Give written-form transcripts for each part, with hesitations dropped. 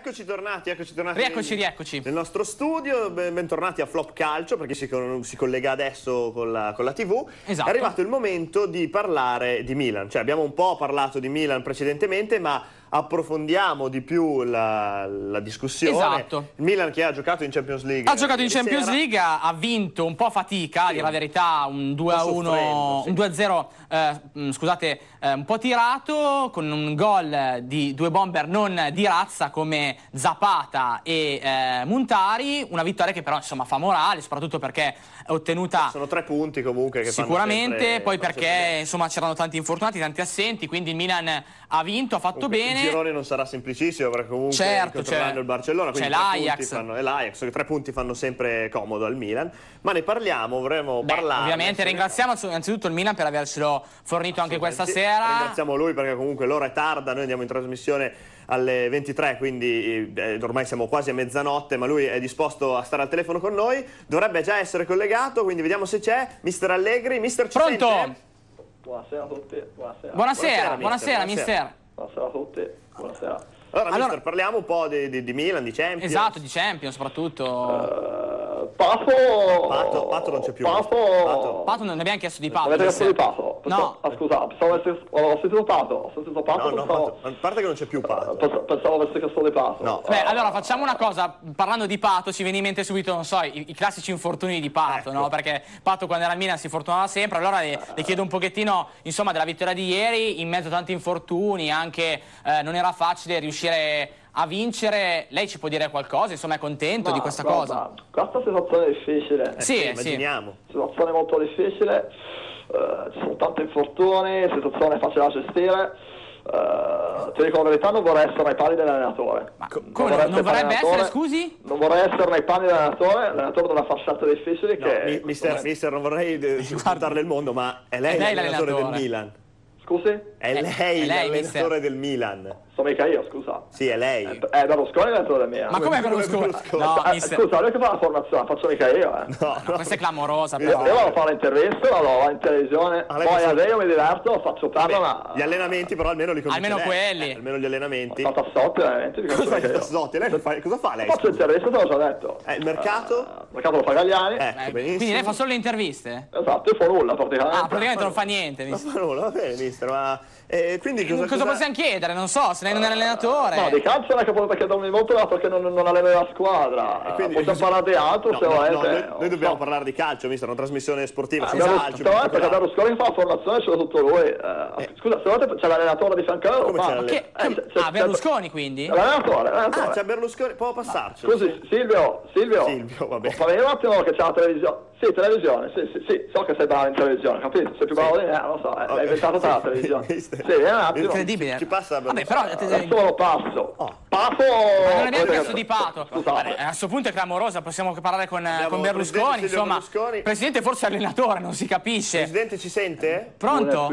Eccoci tornati Rieccoci. nel nostro studio, bentornati a Flop Calcio, perché si collega adesso con la TV. Esatto. È arrivato il momento di parlare di Milan, cioè abbiamo un po' parlato di Milan precedentemente, ma approfondiamo di più la discussione. Esatto. Il Milan che ha giocato in Champions League. Ha giocato in Champions League, ha vinto un po' a fatica, a dire la verità, un 2-1, un 2-0, scusate, un po' tirato, con un gol di due bomber non di razza come Zapata e Muntari, una vittoria che però insomma fa morale, soprattutto perché è ottenuta... Sono 3 punti comunque che sicuramente, fanno sempre, poi perché insomma c'erano tanti infortunati, tanti assenti, quindi il Milan ha vinto, ha fatto bene. Il girone non sarà semplicissimo perché comunque incontreranno il Barcellona, c'è l'Ajax, e l'Ajax, 3 punti fanno sempre comodo al Milan, ma ne parliamo, vorremmo parlare. Ovviamente ringraziamo innanzitutto il Milan per avercelo fornito anche questa sera. Ringraziamo lui perché comunque l'ora è tarda, noi andiamo in trasmissione alle 23, quindi ormai siamo quasi a mezzanotte, ma lui è disposto a stare al telefono con noi, dovrebbe già essere collegato, quindi vediamo se c'è. Mister Allegri, mister, ci pronto? Sente? Buonasera a tutti, buonasera mister. Buonasera a tutti, buonasera. Allora, mister, parliamo un po' di Milan, di Champions. Esatto, di Champions soprattutto. Pato non c'è più. Pato non ne abbiamo chiesto di Pato. Avete chiesto di Pato? No. Scusa, ho sentito Pato. No, a parte che non c'è più Pato. Pensavo avesse chiesto di Pato. No. Beh, allora facciamo una cosa, parlando di Pato ci viene in mente subito, non so, i classici infortuni di Pato, ecco. no? Perché Pato quando era al Milan si fortunava sempre, allora le chiedo un pochettino, insomma, della vittoria di ieri, in mezzo a tanti infortuni, anche non era facile riuscire a vincere. Lei ci può dire qualcosa? Insomma, è contento di questa cosa? Questa situazione è difficile. Sì, immaginiamo. Situazione molto difficile, ci sono tanti infortuni, situazione facile da gestire. Ti dico la verità, non vorrei essere nei panni dell'allenatore. Ma come non vorrebbe essere, scusi? Non vorrei essere nei panni dell'allenatore, l'allenatore dovrà fare scelte difficili. No, mister, non vorrei sguardarle il mondo, ma è lei l'allenatore del Milan. Scusi? È lei l'allenatore mister. del Milan. Sono mica io, scusa. Sì, è lei. È Berlusconi l'allenatore del Milan. Ma come Berlusconi? No, mister. Scusa, lui che fa la formazione, faccio mica io, No, questa è clamorosa, Io però. vado a fare l'intervista, vado in televisione, lei poi mi adesso io mi diverto, faccio parla, ma... Gli allenamenti però almeno li conduce Almeno lei. quelli. Almeno gli allenamenti. Ho fatto assotti, veramente. Tassotti, lei cosa fa lei? Faccio l'intervista, te l'ho già detto. Il mercato? Il mercato lo fa Gagliani. Ecco, benissimo. Quindi lei fa solo le interviste? Esatto, io fa nulla praticamente. Ah, praticamente non fa niente. Non fa nulla, va bene, mister, ma... quindi Cosa possiamo chiedere? Non so, se lei non è allenatore. No, di calcio non è che potete chiedermi molto perché non alleno la squadra. Possiamo parlare di altro se volete. Noi dobbiamo parlare di calcio, mister, una trasmissione sportiva. Esatto, perché Berlusconi fa la formazione, ce l'ha tutto lui. Scusa, se volete c'è l'allenatore di Fiancaro. Come c'è Berlusconi quindi? L'allenatore. Ah, c'è Berlusconi, può passarci. Scusi, Silvio, vabbè. fammi un attimo che c'è la televisione. Sì, televisione, sì, so che sei bravo in televisione, capito? Sei più bravo di me, non so, l'hai inventato te la televisione. Sì, vieni un attimo. Incredibile. Ci passa Vabbè, però adesso lo passo. Passo. Ma non abbiamo chiesto di Pato. Vabbè, a questo punto è clamorosa, possiamo parlare con Berlusconi, insomma. Berlusconi. Presidente forse allenatore, non si capisce. Presidente, ci sente? Pronto?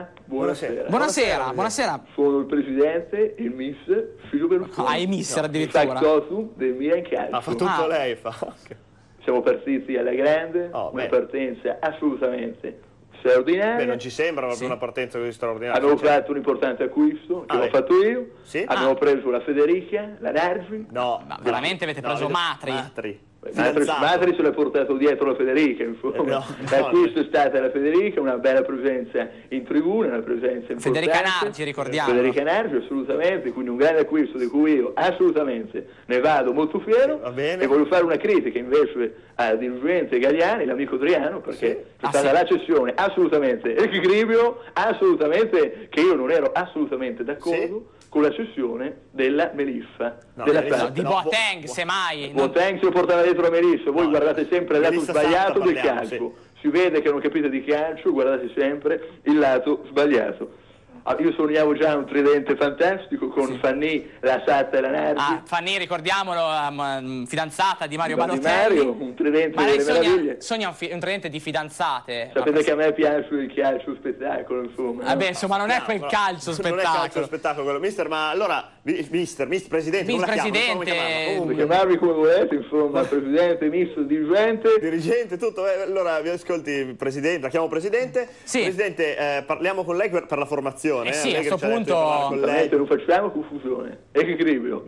Buonasera. Buonasera. Sono il presidente, il miss Filio Berlusconi. Ah, il mister addirittura. Taccosu del Milan Calcio. Fa tutto lei, fa. Siamo partiti alla grande, una partenza assolutamente straordinaria. Beh, non ci sembra proprio una partenza così straordinaria. Abbiamo fatto un importante acquisto, che l'ho fatto io. Sì? Abbiamo preso la Federica, la Nervi. No. Ma veramente avete preso Matri? Matri se l'è portato dietro la Federica, insomma. L'acquisto è stata la Federica, una bella presenza in tribuna, una presenza importante. Federica Nargi, ricordiamo. Federica Nargi, assolutamente, quindi un grande acquisto di cui io assolutamente ne vado molto fiero. Va bene. E voglio fare una critica invece al dirigente Gagliani, l'amico Adriano, perché c'è stata la cessione assolutamente equilibrio, assolutamente che io non ero assolutamente d'accordo con la cessione della Melissa. Di Boateng, semmai. Boateng si lo portava dietro la Melissa, voi guardate sempre il lato sbagliato del calcio. Si vede che non capite di calcio, guardate sempre il lato sbagliato. Io sognavo già un tridente fantastico con Fanny, la Satta e la Nardi. Fanny, ricordiamolo, fidanzata di Mario Balotelli. Un tridente ma lei delle meraviglie. sogna un tridente di fidanzate. Sapete che a me piace il calcio spettacolo, insomma. Vabbè, insomma, non è quel calcio spettacolo. Non è calcio spettacolo quello. Mister, ma allora, mister, presidente, come la chiamo? Puoi chiamarmi come volete, insomma, presidente, mister, dirigente. Dirigente, tutto. Allora, vi ascolti, presidente, la chiamo presidente. Sì. Presidente, parliamo con lei per la formazione. Sì, a questo punto Non facciamo confusione. Equilibrio. No.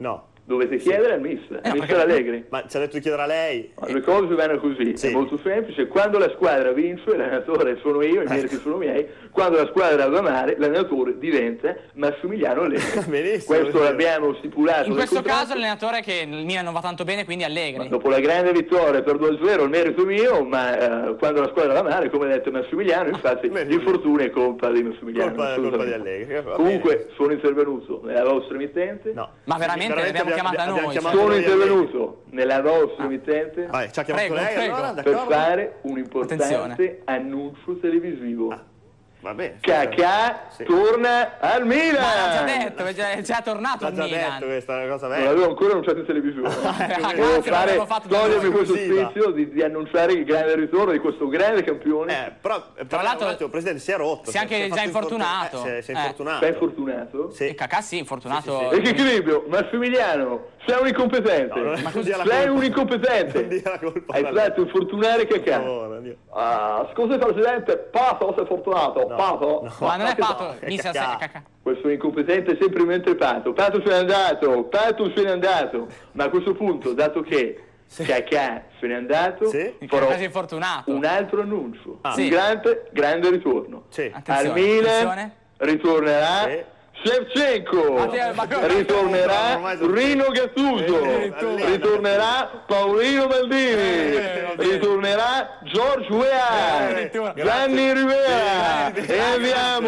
Dovete chiedere al mister Allegri. Ma ci ha detto di chiedere a lei? Le cose vanno così, è molto semplice. Quando la squadra vince, l'allenatore sono io, i meriti sono miei. Quando la squadra va male, l'allenatore diventa Massimiliano Allegri. Questo l'abbiamo stipulato. In questo caso l'allenatore che il Milan non va tanto bene, quindi Allegri. Dopo la grande vittoria per 2-0 il merito mio, ma quando la squadra va male, come ha detto Massimiliano, infatti l'infortunio è colpa di Massimiliano. Colpa di Allegri. Comunque sono intervenuto nella vostra emittente. No. Ma veramente l'abbiamo chiamata noi? Sono intervenuto nella vostra emittente ci ha chiamato lei allora, per fare un importante annuncio televisivo. Va bene. Cacà torna al Milan! Ma l'ha già detto, è già tornato al Milan. Milan. Detto questa cosa non l'avevo ancora annunciato in televisione. Volevo togliermi questo spizio di annunciare il grande ritorno di questo grande campione. Però tra l'altro, Presidente, si è rotto. Si è anche già infortunato. Si è infortunato. Sei infortunato? Sì. E Cacà sì, infortunato. Sì. Equilibrio, Massimiliano, sei un incompetente. No, sei un incompetente. Non dia la colpa. Hai fatto infortunare Cacà. Scusi Presidente, Pato sei fortunato. Pato? Ma non è Pato, Cacà. Questo incompetente è sempre mentre Pato se n'è andato. Ma a questo punto, dato che Cacà se n'è andato, farò un altro annuncio. Un grande ritorno. Al Milan ritornerà Shevchenko, ritornerà Rino Gattuso, ritornerà Paolino Maldini, ritornerà George Weah, Gianni Rivera e andiamo,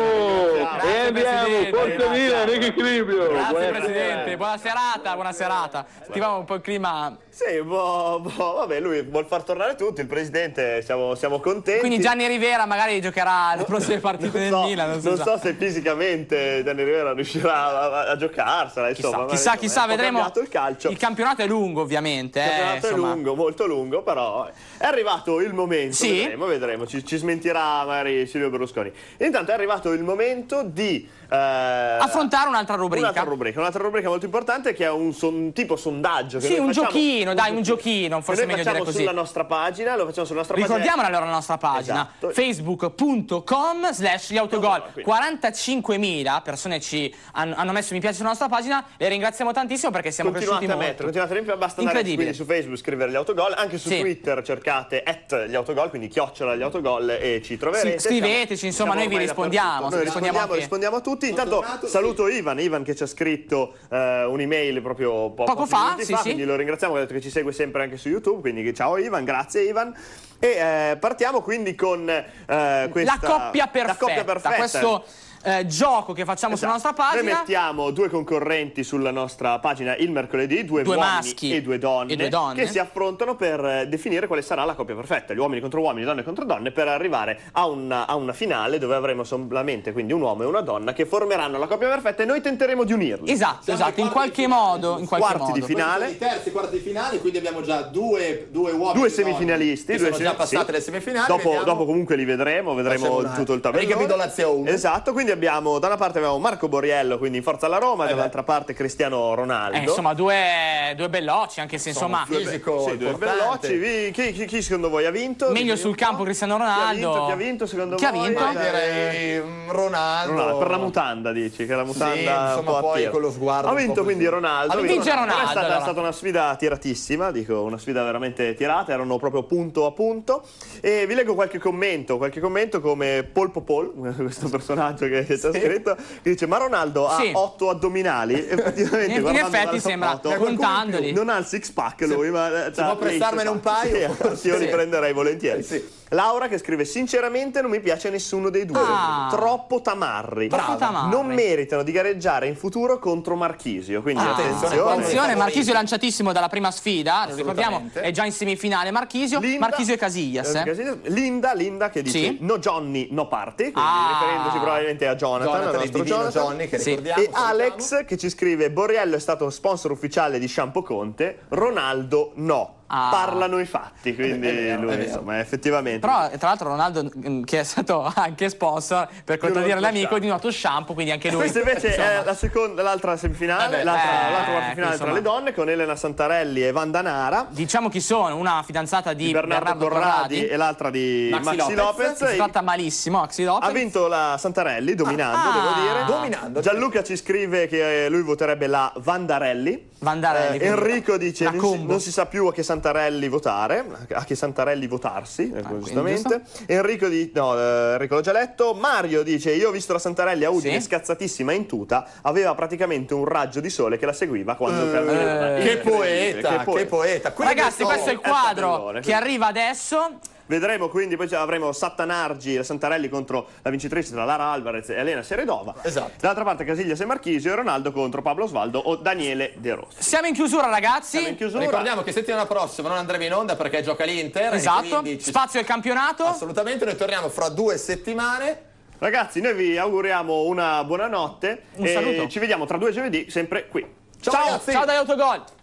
forza Milan, che equilibrio. Grazie Presidente, buona serata. Sentivamo un po' il clima. Sì, vabbè, lui vuol far tornare tutti, il Presidente siamo contenti. Quindi Gianni Rivera magari giocherà le prossime partite del Milan. Non so se fisicamente Gianni Rivera riuscirà a giocarsela, insomma. Chissà, vedremo. Il calcio. Il campionato è lungo, ovviamente. Il campionato è lungo, molto lungo, però è arrivato il momento, vedremo, ci smentirà magari Silvio Berlusconi. Intanto è arrivato il momento di affrontare un'altra rubrica. Un'altra rubrica molto importante che è un tipo sondaggio. Che un giochino, forse è meglio dire così. Sulla nostra pagina, lo facciamo sulla nostra pagina. Ricordiamola allora la nostra pagina, facebook.com/gli-autogol. 45.000 persone hanno messo mi piace sulla nostra pagina, le ringraziamo tantissimo perché siamo cresciuti molto. Continuate a riempire, basta andare quindi su Facebook, scrivere gli autogol, anche su Twitter cercate @gli autogol, quindi *gli autogol e ci troverete. Scriveteci, insomma, noi vi rispondiamo. Rispondiamo a tutti. Intanto saluto Ivan che ci ha scritto un'email proprio poco fa, quindi lo ringraziamo, ha detto che ci segue sempre anche su YouTube, quindi ciao Ivan, grazie Ivan. E partiamo quindi con la coppia perfetta. Questo gioco che facciamo sulla nostra pagina. Noi mettiamo due concorrenti sulla nostra pagina il mercoledì, due maschi e due donne che si affrontano per definire quale sarà la coppia perfetta, gli uomini contro uomini, donne contro donne, per arrivare a una finale dove avremo solamente quindi un uomo e una donna che formeranno la coppia perfetta e noi tenteremo di unirli. Esatto, in qualche modo. Quarti di finale. I terzi, quarti di finale, quindi abbiamo già due uomini. Due semifinalisti. Sono già passate le semifinali. Dopo comunque li vedremo tutto il tabellone. Ricapitolazione. Esatto, quindi abbiamo da una parte Marco Borriello, quindi in forza alla Roma, dall'altra parte Cristiano Ronaldo. Insomma, due belloci, anche se insomma fisico due belloci. Chi secondo voi ha vinto? Meglio sul campo Cristiano Ronaldo. Chi ha vinto secondo voi? Chi ha vinto? Direi Ronaldo. Per la mutanda, dici, che la mutanda insomma, poi con lo sguardo. Ha vinto quindi Ronaldo. È stata una sfida tiratissima, una sfida veramente tirata, erano proprio punto a punto. E vi leggo qualche commento come Polpo Paul, questo personaggio che c'è scritto, che dice: ma Ronaldo ha 8 addominali. Effettivamente, in effetti sembra, contandoli. Non ha il six pack lui, ma si può prestarmene un paio? Io li prenderei volentieri. Laura che scrive: sinceramente non mi piace nessuno dei due, troppo tamarri. Non meritano di gareggiare in futuro contro Marchisio, quindi attenzione, Marchisio è lanciatissimo dalla prima sfida, lo ricordiamo, è già in semifinale Marchisio e Casillas. Linda che dice: no Johnny, no party, quindi riferendosi probabilmente a Jonathan, il nostro Johnny, che ricordiamo. E Alex che ci scrive: Borriello è stato sponsor ufficiale di Shampoo Conte, Ronaldo no. parlano i fatti, quindi lui insomma effettivamente. Però tra l'altro Ronaldo che è stato anche sponsor per contraddire l'amico di Nuoto Shampoo, quindi anche lui. Questa invece è l'altra semifinale, l'altra quarta finale tra le donne, con Elena Santarelli e Wanda Nara. Diciamo chi sono, una fidanzata di Bernardo Corradi e l'altra di Maxi Lopez. Si tratta malissimo, Maxi Lopez. Ha vinto la Santarelli dominando, devo dire. Dominando. Gianluca ci scrive che lui voterebbe la Vandarelli. Enrico dice non si sa più a che Santarelli votare, a che Santarelli votarsi, giustamente. Enrico l'ho già letto. Mario dice io ho visto la Santarelli a Udine scazzatissima in tuta, aveva praticamente un raggio di sole che la seguiva quando camminava. Che poeta. Ragazzi, questo è il quadro che arriva adesso. Vedremo, quindi poi avremo Sattanargi e Santarelli contro la vincitrice tra Lara Alvarez e Elena Seredova. Esatto. Dall'altra parte Casillas e Marchisio e Ronaldo contro Pablo Osvaldo o Daniele De Rossi. Siamo in chiusura, ragazzi. Ricordiamo che settimana prossima non andremo in onda perché gioca l'Inter. Esatto. Spazio al campionato. Assolutamente, noi torniamo fra 2 settimane. Ragazzi, noi vi auguriamo una buona notte. Un saluto. Ci vediamo tra 2 giovedì, sempre qui. Ciao ragazzi. Ciao dagli Autogol.